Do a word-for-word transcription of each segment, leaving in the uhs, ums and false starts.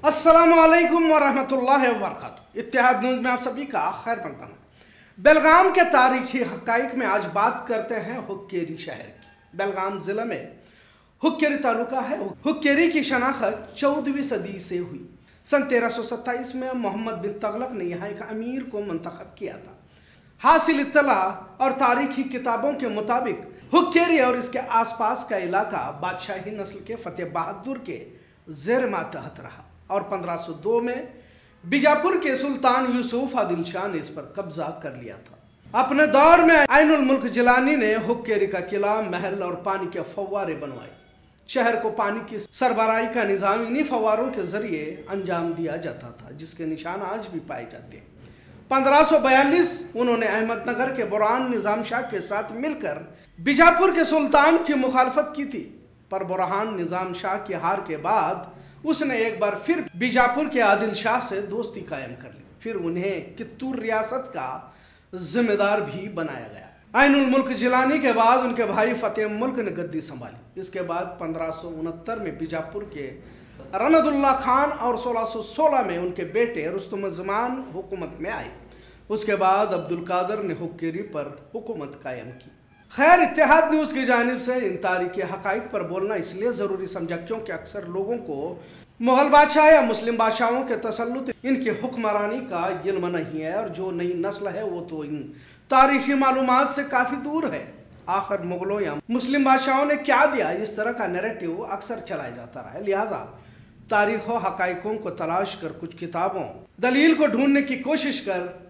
अस्सलामुअलैकुम वरहमतुल्लाहि वबरकातुहू। इत्तेहाद न्यूज़ में आप सभी का खैर मकदम है। बेलगाम के तारीखी हक़ाइक़ में आज बात करते हैं हुक्केरी शहर की। बेलगाम ज़िला में हुक्केरी तालुका है। हुक्केरी की शनाख्त चौदहवीं सदी से हुई। सन तेरह सौ सत्ताईस में मोहम्मद बिन तगलक ने यहाँ एक अमीर को मुंतखब किया था। हासिल इत्तला और तारीखी किताबों के मुताबिक हुक्केरी और इसके आसपास का इलाका बादशाही नस्ल के फतेह बहादुर के ज़ेर मातहत रहा और पंद्रह सौ दो में बीजापुर के सुल्तान यूसुफ आदिल शाह ने इस पर कब्जा कर लिया था। अपने दौर में आइनुल मुल्क जिलानी ने हुक्केरी का किला, महल और पानी के फव्वारे बनवाए। शहर को पानी की सरबराही का निजाम इन्हीं फव्वारों के जरिए अंजाम दिया जाता था, जिसके निशान आज भी पाए जाते हैं। पंद्रह सौ बयालीस उन्होंने अहमदनगर के बुरहान निजाम शाह के साथ मिलकर बीजापुर के सुल्तान की मुखालफत की थी, पर बुरहान निजाम शाह की हार के बाद उसने एक बार फिर बीजापुर के आदिल शाह से दोस्ती कायम कर ली। फिर उन्हें कित्तूर रियासत का जिम्मेदार भी बनाया गया। आइनुल मुल्क जिलानी के बाद उनके भाई फतेह मुल्क ने गद्दी संभाली। इसके बाद पंद्रह सौ उनहत्तर में बीजापुर के रनदुल्ला खान और सोलह सौ सोलह में उनके बेटे रुस्तुम जमान हुकूमत में आए। उसके बाद अब्दुल कादर ने हुक्केरी पर हुकूमत कायम की। खैर, इत्तेहाद न्यूज़ की जानिब से इन तारीखी हक़ाइक़ पर बोलना इसलिए ज़रूरी समझा क्योंकि अक्सर लोगों को मुग़ल बादशाह या मुस्लिम बादशाहों के तसल्लुत, इनकी हुक्मरानी का इल्म नहीं है और जो नई नस्ल है वो तो इन तारीखी मालूमात से काफ़ी दूर है। आखिर मुग़लों या मुस्लिम बादशाहों ने क्या दिया, इस तरह का नैरेटिव अक्सर चलाया जाता रहा है। लिहाजा तारीख़ व हक़ाइक़ों को तलाश कर, कुछ किताबों दलील को ढूंढने की कोशिश कर,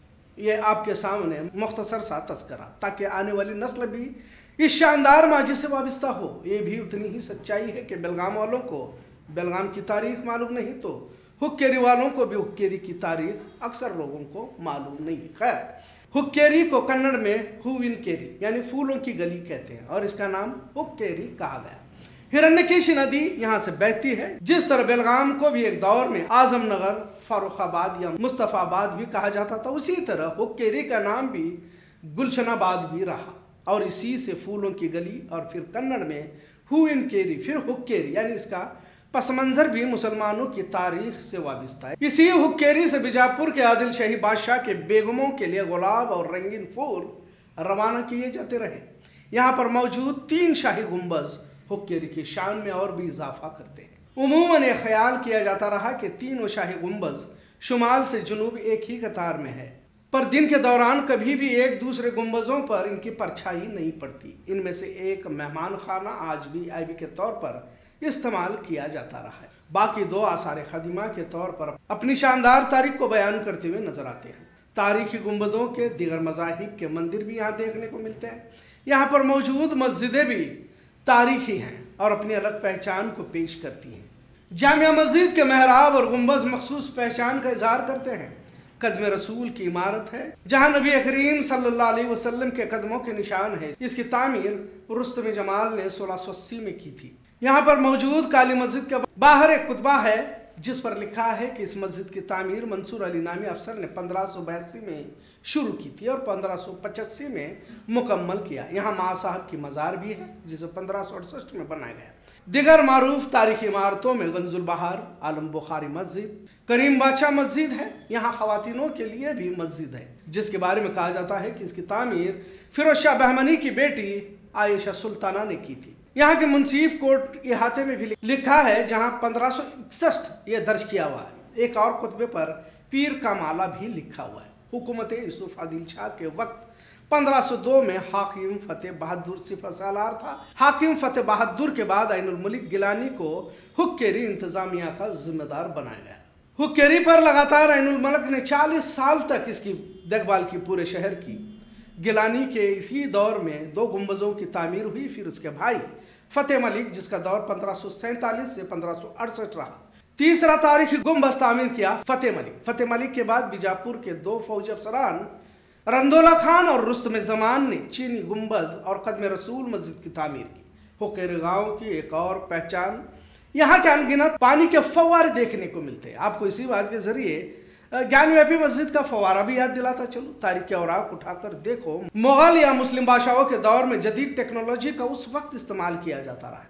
ये आपके सामने मुख्तसर सा तस्करा, ताकि आने वाली नस्ल भी इस शानदार माजी से वाबस्ता हो। ये भी उतनी ही सच्चाई है कि बेलगाम वालों को बेलगाम की तारीख मालूम नहीं तो हुक्केरी वालों को भी हुक्केरी की तारीख अक्सर लोगों को मालूम नहीं। खैर, हुक्केरी को कन्नड़ में हूविनकेरी यानी फूलों की गली कहते हैं और इसका नाम हुक्केरी कहा गया। हिरण्यकेशी नदी यहाँ से बहती है। जिस तरह बेलगाम को भी एक दौर में आजमनगर, फारुखाबाद या मुस्तफ़ाबाद भी कहा जाता था, उसी तरह हुक्केरी का नाम भी गुलशनाबाद भी रहा और इसी से फूलों की गली और फिर कन्नड़ में हूविनकेरी, फिर हुक्केरी यानी इसका पस मंज़र भी मुसलमानों की तारीख से वाबस्ता है। इसी हुक्केरी से बीजापुर के आदिल शाही बादशाह के बेगमों के लिए गुलाब और रंगीन फूल रवाना किए जाते रहे। यहाँ पर मौजूद तीन शाही गुंबज हुक्केरी की शान में और भी इजाफा करते हैं। उमूमन यह ख्याल किया जाता रहा कि तीनों शाही गुंबज शुमाल से जुनूब एक ही कतार में है, पर दिन के दौरान कभी भी एक दूसरे गुंबजों पर इनकी परछाई नहीं पड़ती। इनमें से एक मेहमान खाना आज भी आईबी के तौर पर इस्तेमाल किया जाता रहा है। बाकी दो आसार खदीमा के तौर पर अपनी शानदार तारीख को बयान करते हुए नजर आते हैं। तारीखी गुंबदों के दिगर मज़ाहिब के मंदिर भी यहाँ देखने को मिलते हैं। यहाँ पर मौजूद मस्जिदें भी तारीखी हैं और अपनी अलग पहचान को पेश करती हैं। जामिया मस्जिद के मेहराब और गुंबज मखसूस पहचान का इजहार करते हैं। कदम रसूल की इमारत है जहाँ नबी करीम सल्लल्लाहु अलैहि वसल्लम के कदमों के निशान है। इसकी तामीर रुस्तम जमाल ने सोलह सौ अस्सी में की थी। यहाँ पर मौजूद काली मस्जिद के बाहर एक कुतबा है जिस पर लिखा है कि इस मस्जिद की तामीर मंसूर अली नामी अफसर ने पंद्रह सौ बयासी में शुरू की थी और पंद्रह सौ पचासी में मुकम्मल किया। यहाँ माँ साहब की मज़ार भी है जिसे पंद्रह सौ अड़सठ में बनाया गया। दिगर मारूफ तारीखी इमारतों में गंजुल बहार, आलम बुखारी मस्जिद, करीम बादशाह मस्जिद है। यहाँ खवातीनों के लिए भी मस्जिद है जिसके बारे में कहा जाता है कि इसकी तामीर फिरोज शाह बहमनी की बेटी आयशा सुल्ताना ने की थी। यहाँ के मुंसीफ कोट इहाते में भी लिखा है जहाँ पंद्रह सौ इकसठ ये दर्ज किया हुआ है। एक और खुतबे पर पीर का माला भी लिखा हुआ है। हुकूमत यूसुफ आदिल शाह के वक्त पंद्रह सौ दो में हाकिम फतेह बहादुर सिपह सालार था। हाकिम फतेह बहादुर के बाद आइनुल मुल्क गिलानी को हुक्केरी इंतजामिया का जिम्मेदार बनाया गया। हुक्केरी पर लगातार आइनुल मुल्क ने चालीस साल तक इसकी देखभाल की, पूरे शहर की। गिलानी के इसी दौर में दो गुंबजों की तामीर हुई। फिर उसके भाई फतेह मलिक, जिसका दौर पंद्रह सौ सैंतालीस से पंद्रह सौ अड़सठ रहा, तीसरा तारीखी गुंबज तामीर किया फतेह मलिक। फतेह मलिक के बाद बीजापुर के दो फौजी अफसरान रंदोला खान और रुस्तम जमान ने चीनी गुंबद और कदम रसूल मस्जिद की तामीर की। हुक्केरी गांव की एक और पहचान, यहाँ के अनगिनत पानी के फव्वारे देखने को मिलते हैं। आपको इसी बात के जरिए ज्ञानव्यापी मस्जिद का फवारा भी याद दिलाता चलो। तारीख के औराक उठाकर देखो, मुगल या मुस्लिम बादशाहों के दौर में जदीद टेक्नोलॉजी का उस वक्त इस्तेमाल किया जाता रहा है।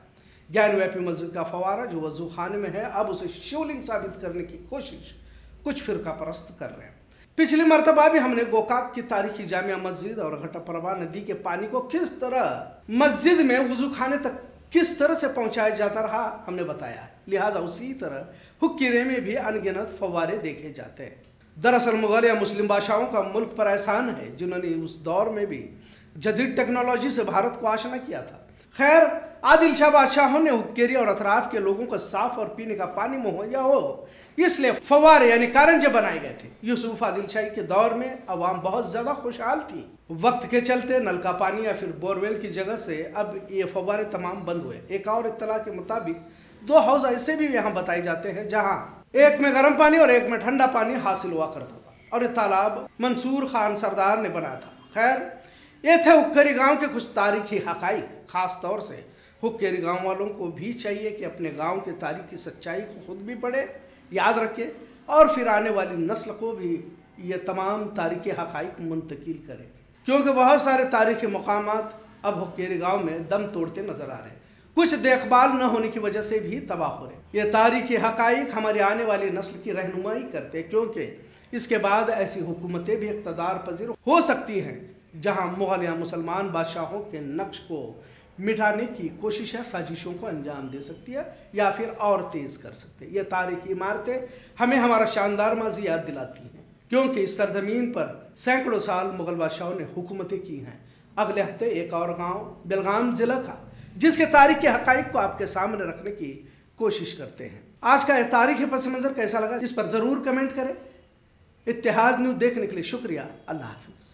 ज्ञानव्यापी मस्जिद का फवारा जो वजू खाने में है, अब उसे शिवलिंग साबित करने की कोशिश कुछ फिरका परस्त कर रहे हैं। पिछली मर्तबा भी हमने गोकाक की तारीखी जामिया मस्जिद और घटप्रभा नदी के पानी को किस तरह मस्जिद में वजू खाने तक किस तरह से पहुंचाया जाता रहा हमने बताया है। लिहाजा उसी तरह हुक्कीरे में भी अनगिनत फव्वारे देखे जाते हैं। दरअसल मुगल या मुस्लिम बादशाहों का मुल्क पर एहसान है जिन्होंने उस दौर में भी जदीद टेक्नोलॉजी से भारत को आशना किया था। खैर, आदिल शाह बादशाहों ने हुक्केरी और अतराफ के लोगों को साफ और पीने का पानी मुहैया हो, इसलिए फव्वारे यानी कारंजे बनाए गए थे। यूसुफ आदिल शाही के दौर में अवाम बहुत ज्यादा खुशहाल थी। वक्त के चलते नल का पानी या फिर बोरवेल की जगह से अब ये फव्वारे तमाम बंद हुए। एक और इत्तला के मुताबिक दो हाउस ऐसे भी यहाँ बताए जाते हैं जहाँ एक में गर्म पानी और एक में ठंडा पानी हासिल हुआ करता था, और ये तालाब मंसूर खान सरदार ने बनाया था। खैर, ये थे हुक्केरी गांव के कुछ तारीखी हकाइक। खास तौर से हुक्केरी गांव वालों को भी चाहिए कि अपने गांव के तारीखी सच्चाई को खुद भी पढ़े, याद रखे और फिर आने वाली नस्ल को भी ये तमाम तारीखी हकाइक मुंतकिल करें, क्योंकि बहुत सारे तारीखी मकामात अब हुक्केरी गांव में दम तोड़ते नजर आ रहे हैं, कुछ देखभाल न होने की वजह से भी तबाह हो रहे। ये तारीखी हकाइक हमारी आने वाली नस्ल की रहनुमाई करते, क्योंकि इसके बाद ऐसी हुकूमतें भी इक़्तिदार पजीर हो सकती हैं जहां मुगल या मुसलमान बादशाहों के नक्श को मिटाने की कोशिश है, साजिशों को अंजाम दे सकती है या फिर और तेज कर सकते हैं। ये तारीखी इमारतें हमें हमारा शानदार माजी याद दिलाती हैं, क्योंकि इस सरजमीन पर सैकड़ों साल मुगल बादशाहों ने हुकूमतें की हैं। अगले हफ्ते एक और गांव बेलगाम जिला का, जिसके तारीख के हकाइक को आपके सामने रखने की कोशिश करते हैं। आज का यह तारीखी पस मंजर कैसा लगा इस पर जरूर कमेंट करें। इत्तेहाद न्यूज़ देखने के लिए शुक्रिया। अल्लाह हाफिज।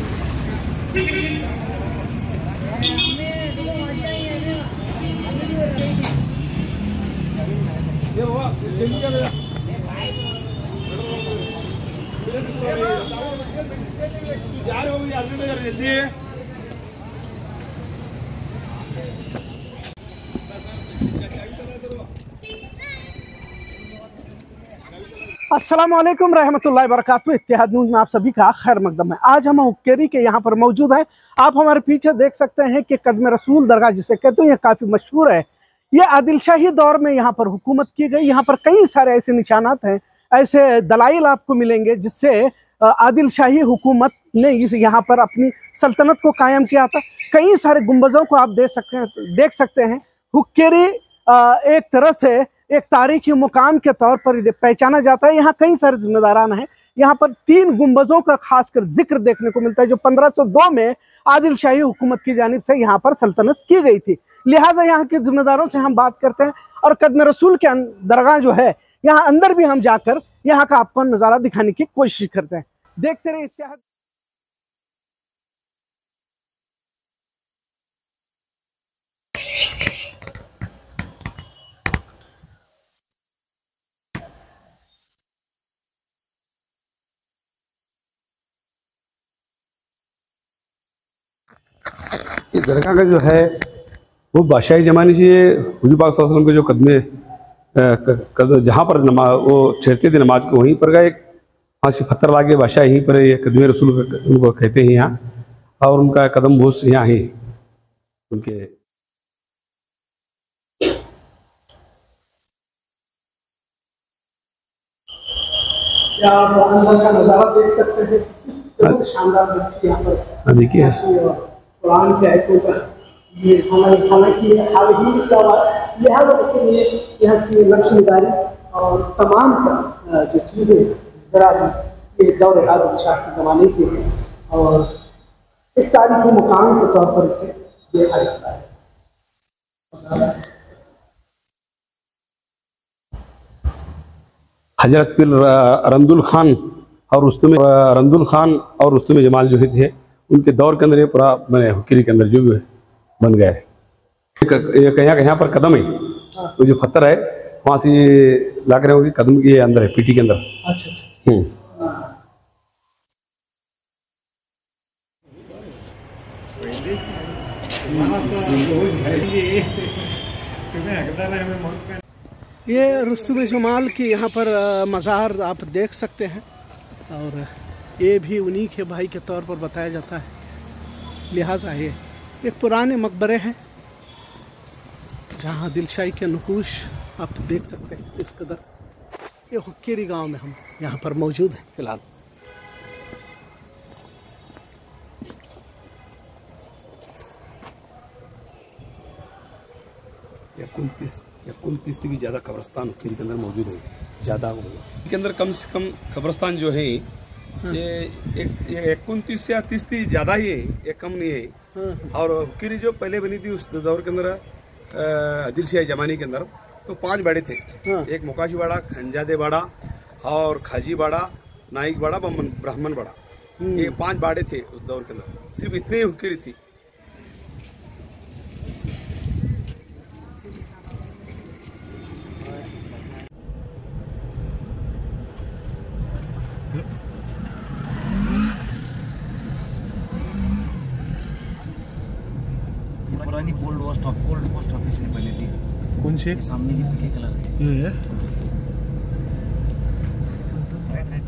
अस्सलामुअलैकुम रहमतुल्लाहि वबरकातुहू। इत्तेहाद न्यूज़ में आप सभी का खैर मकदम है। आज हम हुक्केरी के यहाँ पर मौजूद हैं। आप हमारे पीछे देख सकते हैं कि कदम रसूल दरगाह जिसे कहते हैं, यह काफ़ी मशहूर है। ये आदिल शाही दौर में यहाँ पर हुकूमत की गई। यहाँ पर कई सारे ऐसे निशानात हैं, ऐसे दलाइल आपको मिलेंगे जिससे आदिल शाही हुकूमत ने इस यहाँ पर अपनी सल्तनत को कायम किया था। कई सारे गुंबज़ों को आप देख सकते हैं देख सकते हैं हुक्केरी एक तरह से एक तारीखी मुकाम के तौर पर पहचाना जाता है। यहाँ कई सारे जिम्मेदारान हैं। यहाँ पर तीन गुंबज़ों का खासकर जिक्र देखने को मिलता है जो पंद्रह सौ दो में आदिल शाही हुकूमत की जानिब से यहाँ पर सल्तनत की गई थी। लिहाजा यहाँ के जिम्मेदारों से हम बात करते हैं और कदम रसूल के दरगाह जो है यहाँ अंदर भी हम जाकर यहाँ का आपको नज़ारा दिखाने की कोशिश करते हैं। देखते रहिए इत्तेहाद। ये दरगाह का जो है वो बादशाही ज़माने से हुजूर पाक सल्लल्लाहु अलैहि वसल्लम के जो कदमे कद, जहाँ पर नमा वो ठहरते थे नमाज को, वहीं पर का एक वहाँ से पत्थर लाके बादशाह यहीं पर ये कदमे रसूल उनको कहते हैं यहाँ, और उनका कदम बोस यहाँ ही उनके। क्या आप अंदर का नज़ारा देख सकते हैं? किस शानदार यहाँ पर देखिए कुरान के आयतों का ये हमारे खाना की हाल ही में क्या हुआ, लिहाजा के लिए यहाँ की नक्शेदारी और तमाम का जो चीज़ें जरा ये दौर आदिल शाह के ज़माने की है और एक तारीखी मुकाम के तौर पर इसे देखा जाता है। हजरत पीर रंदुल खान और रुस्तुम रंदुल खान और रुस्तुम जमाल जो थे उनके दौर के अंदर ये पूरा मैंने हुक्केरी के अंदर जो भी बन गया है। ये कहीं कहीं पर कदम है, वो जो पत्थर है वहाँ से ला कर होगी कदम के अंदर है, पीटी के अंदर। अच्छा अच्छा। हम्म ये रुस्तुम जमाल की यहाँ पर मज़ार आप देख सकते हैं और ये भी उन्हीं के भाई के तौर पर बताया जाता है। लिहाजा ये एक पुराने मकबरे हैं जहाँ दिलशाही के नकूश आप देख सकते हैं इस कदर। ये हुक्केरी गांव में हम यहाँ पर मौजूद हैं फिलहाल। उनतीस या उनतीस से भी ज़्यादा कब्रस्तान हुक्केरी के अंदर मौजूद है। ज़्यादा के अंदर कम से कम कब्रस्तान जो है ये एक उनतीस या तीस से ज़्यादा ही है, ये कम नहीं है। और हुक्केरी जो पहले बनी थी उस दौर के अंदर आदिलशाही जमाने के अंदर तो पांच बाड़े थे। एक मोकाशी बाड़ा, खंजादे बाड़ा और खाजी बाड़ा, नाइक बाड़ा, ब्राह्मण बाड़ा, ये पांच बाड़े थे उस दौर के अंदर। सिर्फ इतनी ही हुक्केरी थी। पुरानी old post old post office है पहले थी। कौन से? सामने की पीले कलर की। ये है राइट राइट।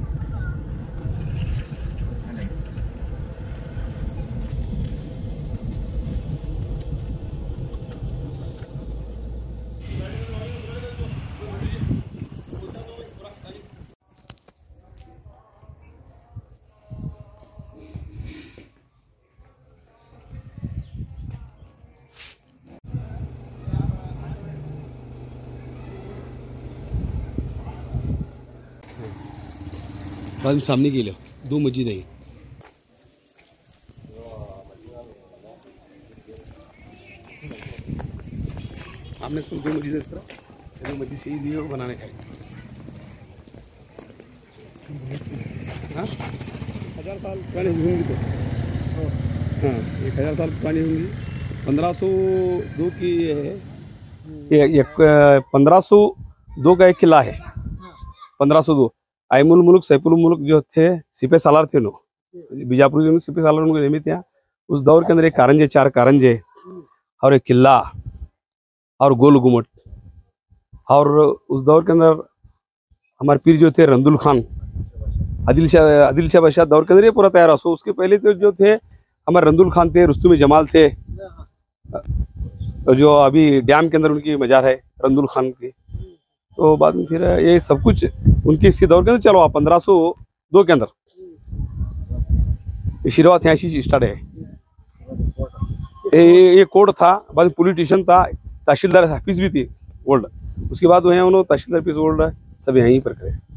बाद में सामने के लिए दो मस्जिद है। हमने इसमें दो मस्जिद है, इस तरह दो मस्जिद सही लिए बनाने का। हाँ हजार साल पुरानी होंगी तो हाँ एक हजार साल पुरानी होंगी। पंद्रह सौ दो की है, एक पंद्रह सौ दो का एक किला है। पंद्रह सौ दो आइमुल मुल्क सैफुल मुल्क जो थे सिपह सालार थे, लोग बीजापुर में सिपह सालार उनको नियमित थे। उस दौर के अंदर एक कारंजे, चार कारंजे और एक किला और गोल गुमट। और उस दौर के अंदर हमारे पीर जो थे रंदुल खान, आदिल शाह आदिल शाह बादशाह दौर के अंदर ये पूरा तैयार हो। उसके पहले तो जो थे हमारे रंदुल खान थे, रुस्तुम जमाल थे, जो अभी डैम के अंदर उनकी मजार है रंदुल खान की। तो बाद में फिर ये सब कुछ उनके इसी दौर के अंदर चलो आप पंद्रह सौ दो के अंदर शुरुआत यहाँ से स्टार्ट है। ये, ये कोर्ट था, बाद में पुलिस स्टेशन था, तहसीलदार ऑफिस भी थी ओल्ड। उसके बाद वो है उन्होंने तहसीलदार ऑफिस ओल्ड सब यहीं पर करे।